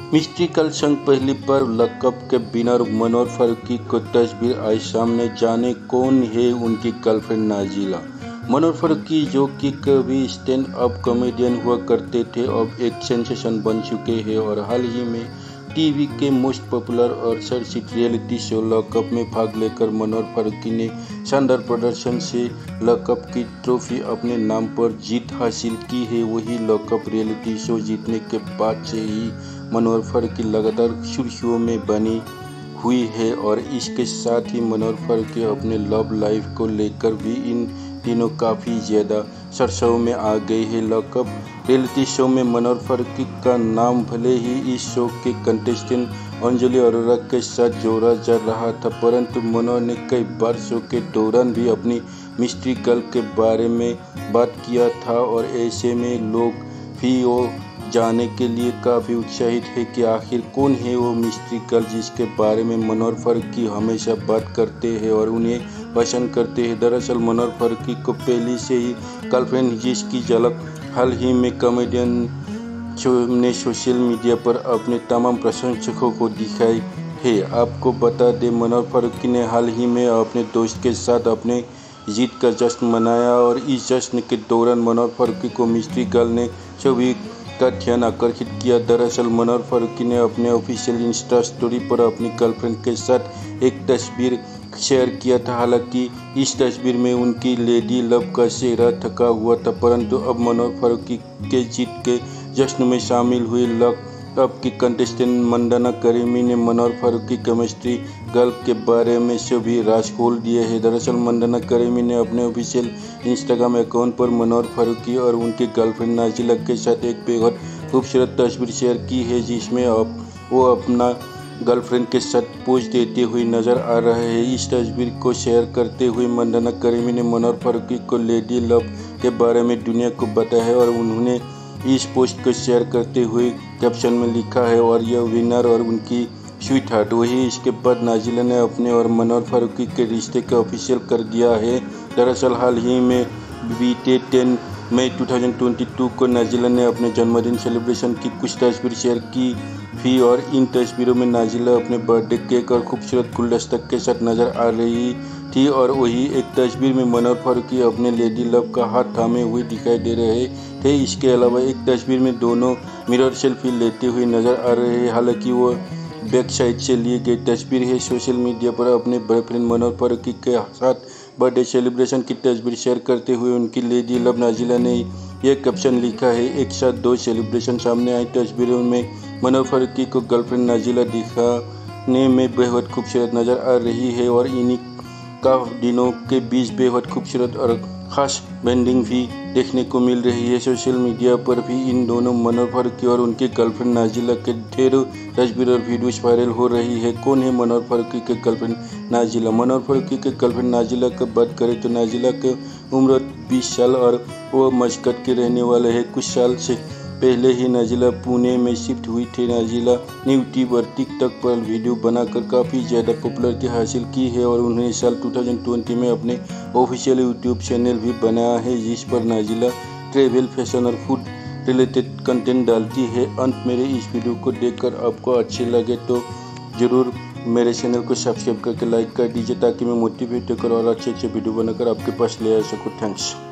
Mystery कल संग पहली बार लकअप के विनर मनोहर फारूकी को तस्वीर आई सामने। जाने कौन है उनकी गर्लफ्रेंड नाजिला। मनोहर फारूकी, जो कि कभी स्टैंड अप कॉमेडियन हुआ करते थे, अब एक सेंसेशन बन चुके हैं और हाल ही में टीवी के मोस्ट पॉपुलर और चर्चित रियलिटी शो लकअप में भाग लेकर मनोहर फारूकी ने शानदार प्रदर्शन से लकअप की ट्रॉफी अपने नाम पर जीत हासिल की है। वही लकअप रियलिटी शो जीतने के बाद से ही मनोहर फारूकी लगातार सुर्खियों में बनी हुई है और इसके साथ ही मनोहर फारूकी अपने लव लाइफ को लेकर भी इन दिनों काफ़ी ज़्यादा चर्चाओं में आ गए हैं। लकअप रियलिटी शो में मनोहर फारूकी का नाम भले ही इस शो के कंटेस्टेंट अंजलि अरोरा के साथ जोड़ा जा रहा था, परंतु मनोहर ने कई बार शो के दौरान भी अपनी मिस्ट्री गर्ल के बारे में बात किया था और ऐसे में लोग भी वो जानने के लिए काफ़ी उत्साहित है कि आखिर कौन है वो मिस्ट्री गर्ल जिसके बारे में मनोहर फारूकी हमेशा बात करते हैं और उन्हें पसंद करते हैं। दरअसल मनोहर फारूकी को पहले से ही गर्लफ्रेंड जिसकी झलक हाल ही में कॉमेडियन ने सोशल मीडिया पर अपने तमाम प्रशंसकों को दिखाई है। आपको बता दें, मनोहर फारूकी ने हाल ही में अपने दोस्त के साथ अपने जीत का जश्न मनाया और इस जश्न के दौरान मनोहर फारूकी को मिस्ट्री गर्ल ने सभी का ध्यान आकर्षित किया। दरअसल मनोहर फारूकी ने अपने ऑफिशियल इंस्टा स्टोरी पर अपनी गर्लफ्रेंड के साथ एक तस्वीर शेयर किया था। हालांकि इस तस्वीर में उनकी लेडी लव का चेहरा थका हुआ था, परंतु अब मनोहर फारूकी के जीत के जश्न में शामिल हुई लकअप की कंटेस्टेंट मंदाना करीमी ने मनोहर फारूकी केमिस्ट्री गर्ल के बारे में सभी राज खोल दिए हैं। दरअसल मंदाना करीमी ने अपने ऑफिशियल इंस्टाग्राम अकाउंट पर मनोहर फारूकी और उनकी गर्लफ्रेंड नाजिला के साथ एक बेहद खूबसूरत तस्वीर शेयर की है, जिसमें वो अपना गर्लफ्रेंड के साथ पोज देते हुए नजर आ रहे हैं। इस तस्वीर को शेयर करते हुए मंदाना करीमी ने मनोहर फारूकी को लेडी लव के बारे में दुनिया को बताया है और उन्होंने इस पोस्ट को शेयर करते हुए कैप्शन में लिखा है और यह विनर और उनकी स्वीट हार्ट। वही इसके बाद नाजिला ने अपने और मनोहर फारूकी के रिश्ते को ऑफिशियल कर दिया है। दरअसल हाल ही में बीते 10 मई 2022 को नाजिला ने अपने जन्मदिन सेलिब्रेशन की कुछ तस्वीर शेयर की थी और इन तस्वीरों में नाजिला अपने बर्थडे केक और खूबसूरत गुलदस्ता के साथ नजर आ रही थी और वही एक तस्वीर में मनोहर फारूकी अपने लेडी लव का हाथ थामे हुए दिखाई दे रहे थे। इसके अलावा एक तस्वीर में दोनों मिरर सेल्फी लेते हुए नजर आ रहे हैं। हालांकि वो बैक साइड से लिए गई तस्वीर है। सोशल मीडिया पर अपने बॉयफ्रेंड मनोहर फारूकी के साथ बर्थडे सेलिब्रेशन की तस्वीर शेयर करते हुए उनकी लेडी लव नाजिला ने यह कैप्शन लिखा है, एक साथ दो सेलिब्रेशन। सामने आई तस्वीरों में मनोहर फारूकी को गर्लफ्रेंड नाजिला दिखाने में बेहद खूबसूरत नजर आ रही है और इन्हीं का दिनों के बीच बेहद खूबसूरत और ख़ास बॉन्डिंग भी देखने को मिल रही है। सोशल मीडिया पर भी इन दोनों मनोहर फारूकी और उनकी गर्लफ्रेंड नाजिला के ढेरों तस्वीर और वीडियोस वायरल हो रही है। कौन है मनोहर फारूकी के गर्लफ्रेंड नाजिला। मनोहर फारूकी के गर्लफ्रेंड नाजिला की बात करें तो नाजिला की उम्र 20 साल और वो मस्कट के रहने वाले हैं। कुछ साल से पहले ही नाजिला पुणे में शिफ्ट हुई थी। नाजिला ने यूट्यूब और टिकटॉक पर वीडियो बनाकर काफ़ी ज़्यादा पॉपुलरिटी हासिल की है और उन्होंने साल 2020 में अपने ऑफिशियल यूट्यूब चैनल भी बनाया है, जिस पर नाजिला ट्रैवल, फैशन और फूड रिलेटेड कंटेंट डालती है। अंत मेरे इस वीडियो को देखकर आपको अच्छे लगे तो ज़रूर मेरे चैनल को सब्सक्राइब करके लाइक कर दीजिए ताकि मैं मोटिवेट होकर और अच्छे वीडियो बनाकर आपके पास ले आ सकूँ। थैंक्स।